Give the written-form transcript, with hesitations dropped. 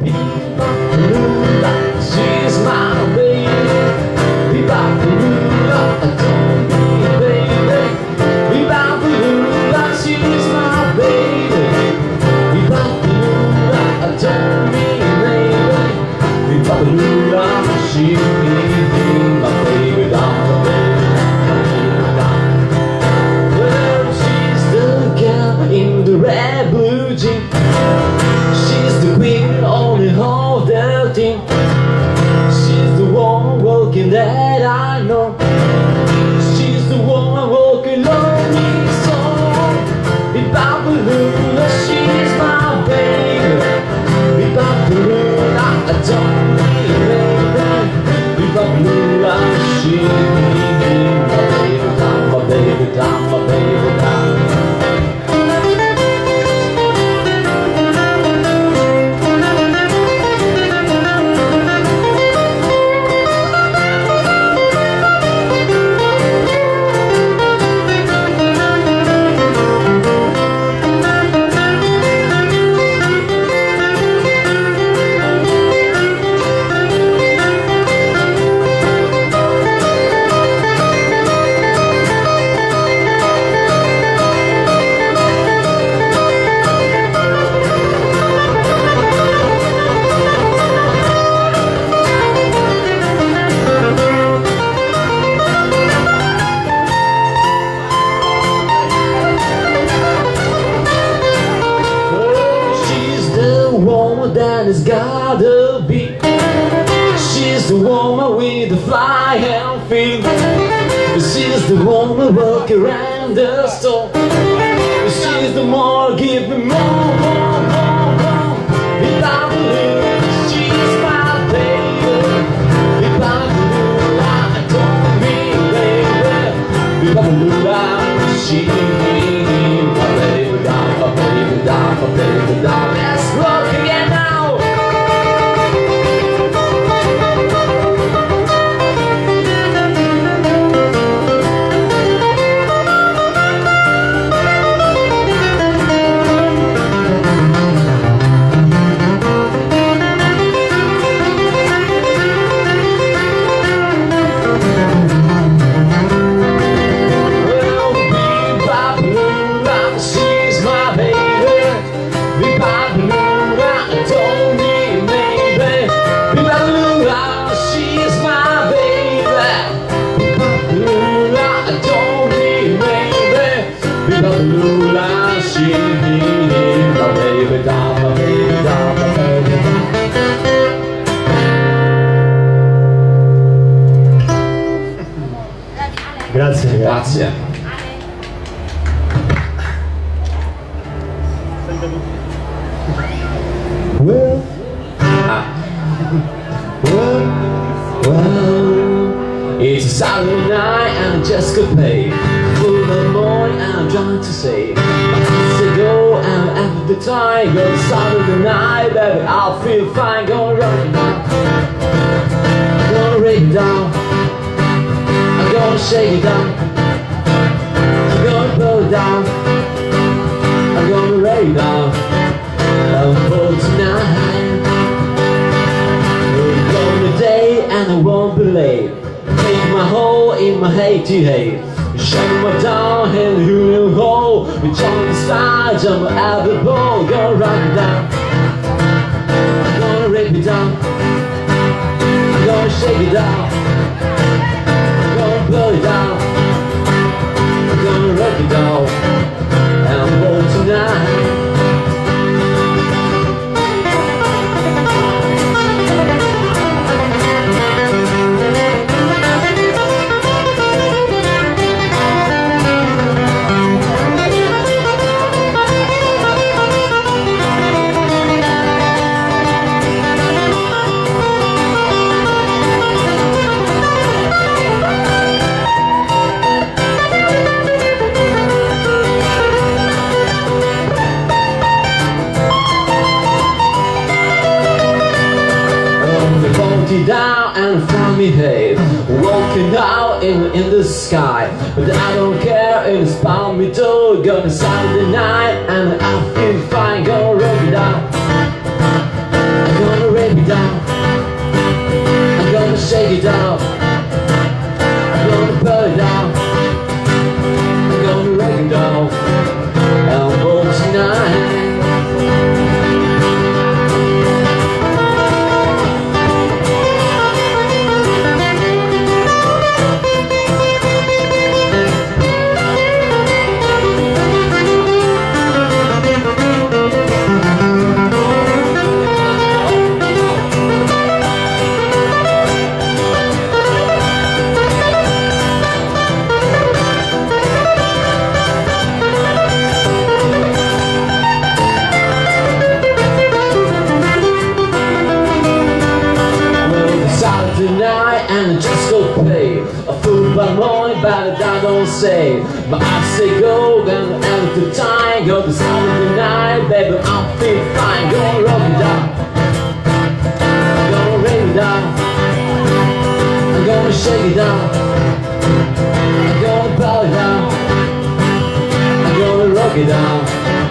Be-Bop-A-Lula, she's my baby. Be-Bop-A-Lula, adore me, baby. Be-Bop-A-Lula, she's my baby. Be-Bop-A-Lula, adore me, baby. Be-Bop-A-Lula, she's my baby, down, well, she's the girl in the red blue jean. She's the queen on the whole damn thing. She's the one walking that I know. She's the one walking lonely soul. Be-Bop-A-Lula, she's my baby. Be-Bop-A-Lula, adore me, baby. Be-Bop-A-Lula, she's my baby, down, my baby, down, my baby, down. That it's gotta be. She's the woman with the flying feet. She's the woman walking around the store. She's the more, give me more, more, more, more. Be-Bop-A-Lula, she's my baby. Be-Bop-A-Lula, adore me, baby. Be-Bop-A-Lula, she's my baby, down, my baby, down, my baby, down. Let's rock again now. Be-Bop-A-Lula, she's my baby, down, my baby, down, my baby, down. Grazie. Grazie. Well, it's a Saturday night and I just got paid. Full of morning and I'm trying to save. So go and after the time, go to Saturday night, baby, I'll feel fine. Gonna rock it down, gonna break it down, I'm gonna shake it down, I'm gonna blow it down, I'm gonna break it down. I'm for tonight. We're going today and I won't be late. Make my hole in my hate to hate. Shake my down and who hole. We jump the side, jump out the ball. Gonna rock it down, I'm gonna rip it down, I'm gonna shake it down, I'm gonna blow it down, I'm gonna rock it down. And I'm home tonight. Down and from me, hey, walking out in the sky, but I don't care, it's bound me to. Gonna Saturday night and I feel fine. Gonna rock it down, I'm gonna shake it down. I'm gonna put it down. I'm gonna break it down. Elbow tonight. Tonight and I just go play a fool by morning, but I don't say. But I say go, then end the time. Go to Saturday night, baby, I'm feeling fine. Gonna rock it down, I'm gonna rain it down, I'm gonna shake it down, I'm gonna bow it down, I'm gonna rock it down.